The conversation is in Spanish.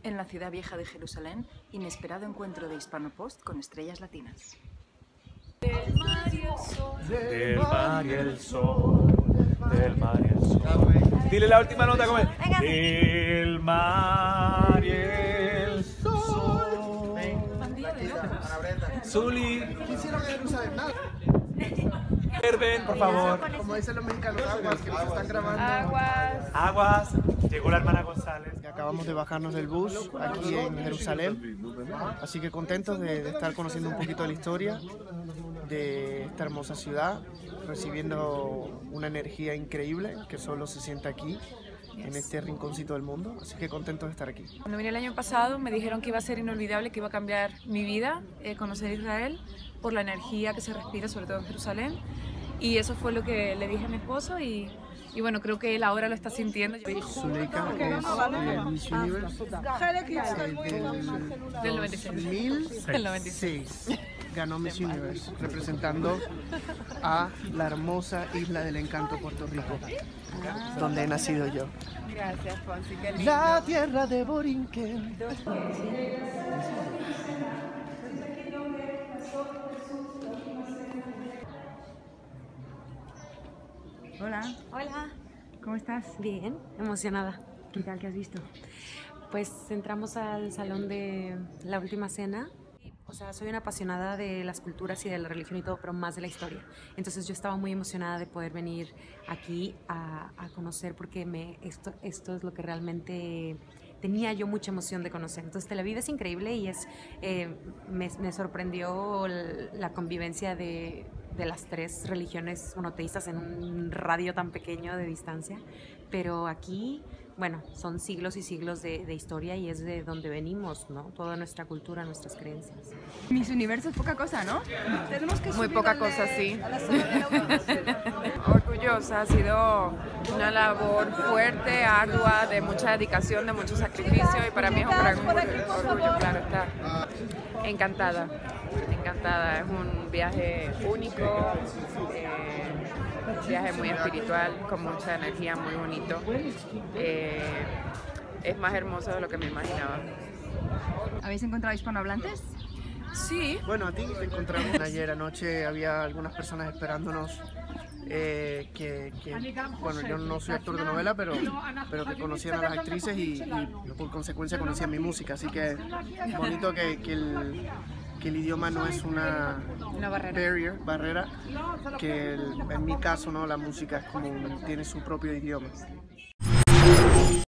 En la ciudad vieja de Jerusalén, inesperado encuentro de Hispanopost con estrellas latinas. Del mar y el sol, del mar y el sol, del mar y el sol. Dile la última nota, como es. Del mar y el sol. Zuli. ¿Qué hicieron en Jerusalén? Nada. Ven, por favor. Como dicen los mexicanos, aguas, que nos están grabando. Aguas. Llegó la hermana González. Acabamos de bajarnos del bus aquí en Jerusalén, así que contentos de estar conociendo un poquito de la historia de esta hermosa ciudad, recibiendo una energía increíble que solo se siente aquí, en este rinconcito del mundo, así que contentos de estar aquí. Cuando vine el año pasado me dijeron que iba a ser inolvidable, que iba a cambiar mi vida, conocer Israel, por la energía que se respira, sobre todo en Jerusalén, y eso fue lo que le dije a mi esposo y bueno, creo que él ahora lo está sintiendo. Zuleika es Miss Universe Del 96. Del 96. Ganó Miss Universe, representando a la hermosa isla del encanto, Puerto Rico, donde he nacido yo. Gracias, Fonsi. La tierra de Borinquen. Hola. Hola. ¿Cómo estás? Bien, emocionada. ¿Qué tal? ¿Qué has visto? Pues entramos al salón de la última cena. O sea, soy una apasionada de las culturas y de la religión y todo, pero más de la historia. Entonces yo estaba muy emocionada de poder venir aquí a conocer, porque esto es lo que realmente tenía yo mucha emoción de conocer. Entonces Tel Aviv es increíble y me sorprendió la convivencia de las tres religiones monoteístas en un radio tan pequeño de distancia. Pero aquí, bueno, son siglos y siglos de historia y es de donde venimos, ¿no? Toda nuestra cultura, nuestras creencias. Miss Universo es poca cosa, ¿no? Muy poca cosa, sí. Orgullosa, ha sido una labor fuerte, ardua, de mucha dedicación, de mucho sacrificio y para mí es un gran orgullo, claro está. Encantada, encantada, es un viaje único, un viaje muy espiritual, con mucha energía, muy bonito. Es más hermoso de lo que me imaginaba. ¿Habéis encontrado hispanohablantes? Sí. Bueno, a ti te encontramos. Ayer anoche había algunas personas esperándonos bueno, yo no soy actor de novela, pero que conocían a las actrices y por consecuencia conocían mi música, así que bonito que el idioma no es una barrera, que en mi caso, ¿no? La música es como tiene su propio idioma.